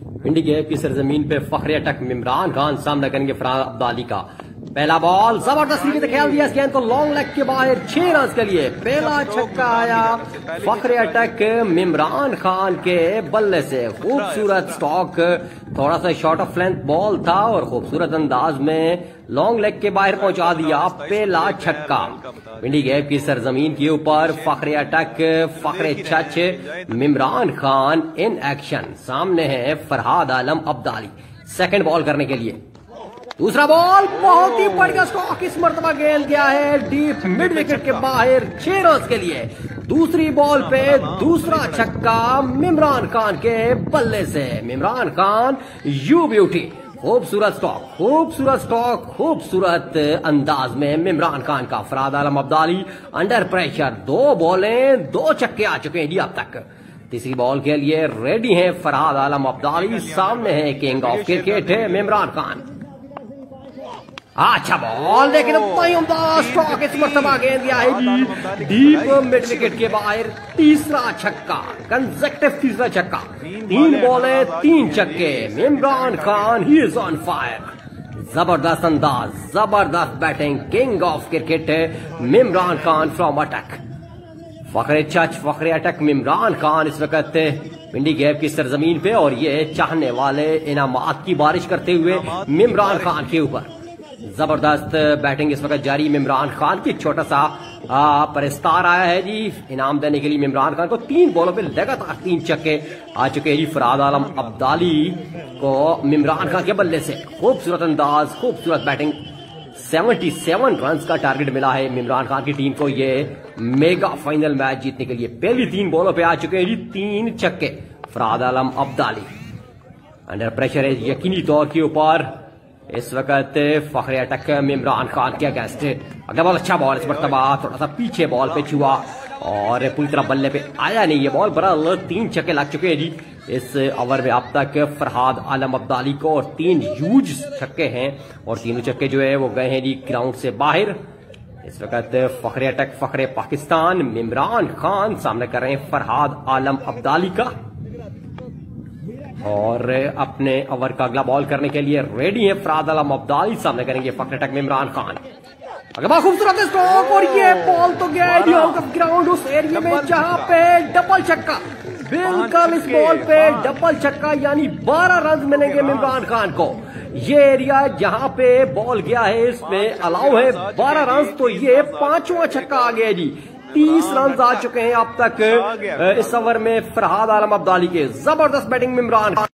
भिंडी गेब की सरजमीन पे फखरे अटक इमरान खान सामना करेंगे फरहाद अब्दाली का। पहला बॉल जबरदस्त तरीके से खेल दिया, इस गेंद को लॉन्ग लेग के बाहर 6 रन के लिए। पहला छक्का आया फखरे अटक इमरान खान के बल्ले से। खूबसूरत स्टॉक, थोड़ा सा शॉर्ट ऑफ लेंथ बॉल था और खूबसूरत अंदाज में लॉन्ग लेग के बाहर पहुंचा दिया पहला छक्का। भिंडी गेब की सरजमीन के ऊपर फखरे अटक, फखरे छच इमरान खान इन एक्शन। सामने है फरहाद आलम अब्दाली सेकंड बॉल करने के लिए। दूसरा बॉल बहुत ही बढ़िया स्टॉक, इस मरतबा गेंद गया है डीप मिड विकेट के बाहर 6 रन के लिए। दूसरी बॉल पे दूसरा छक्का इमरान खान के बल्ले से। इमरान खान यू ब्यूटी, खूबसूरत स्टॉक, खूबसूरत स्टॉक, खूबसूरत अंदाज में इमरान खान का। फरहाद आलम अब्दाली अंडर प्रेशर, 2 बॉलें 2 छक्के आ चुके हैं जी अब तक। तीसरी बॉल के लिए रेडी हैं फरहाद आलम अब्दाली। सामने है किंग ऑफ क्रिकेट है इमरान खान। अच्छा बॉल, लेकिन स्ट्रोक इस मरतबा गेंद दिया है डीप मिड विकेट के बाहर। तीसरा छक्का, कंसेक्टिव तीसरा छक्का, 3 बॉलें 3 छक्के। Imran Khan he is on fire. जबरदस्त अंदाज, जबरदस्त बैटिंग, किंग ऑफ क्रिकेट है इमरान खान फ्रॉम अटक। फखरे छच, फखरे अटक इमरान खान इस वक्त भिंडी गेब की सरजमीन पे, और ये चाहने वाले इनामात की बारिश करते हुए इमरान खान के ऊपर। जबरदस्त बैटिंग इस वक्त जारी इमरान खान की। छोटा सा परिस्तार आया है जी इनाम देने के लिए इमरान खान को। 3 बॉलों पे लगातार 3 छक्के आ चुके हैं जी फरहाद आलम अब्दाली को इमरान खान के बल्ले से। खूबसूरत अंदाज, खूबसूरत बैटिंग। 77 रन का टारगेट मिला है इमरान खान की टीम को ये मेगा फाइनल मैच जीतने के लिए। पहली 3 बॉलों पे आ चुके हैं जी 3 छक्के फरहाद आलम अब्दाली। अंडर प्रेशर है यकीनी तौर के ऊपर इस वक्त फखरे अटक इमरान खान के अगेंस्ट। अगला बॉल अच्छा बॉल, इस मरतबा थोड़ा सा पीछे बॉल पे छुआ और पूरी तरह बल्ले पे आया नहीं ये बॉल। बरल 3 छक्के लग चुके हैं जी इस ओवर में अब तक फरहाद आलम अब्दाली को, और 3 ह्यूज छक्के हैं, और तीनों छक्के जो है वो गए हैं जी ग्राउंड से बाहर। इस वक्त फखरे अटक, फखरे पाकिस्तान इमरान खान सामने कर रहे हैं फरहाद आलम अब्दाली का, और अपने ओवर का अगला बॉल करने के लिए रेडी है फरहाद आलम अब्दाली। सामने करेंगे फखरे अटक में इमरान खान। अगला खूबसूरत स्ट्रोक, और ये बॉल तो गया आउट ऑफ ग्राउंड उस एरिया में जहां पे डबल छक्का। बिल्कुल इस बॉल पे डबल छक्का, यानी 12 रन मिलेंगे इमरान खान को। ये एरिया जहां पे बॉल गया है इसमें अलाउ है 12 रन, तो ये 5वां छक्का आ गया जी। 30 रन आ चुके हैं अब तक इस ओवर में फरहाद आलम अब्दाली के। जबरदस्त बैटिंग में इमरान खान।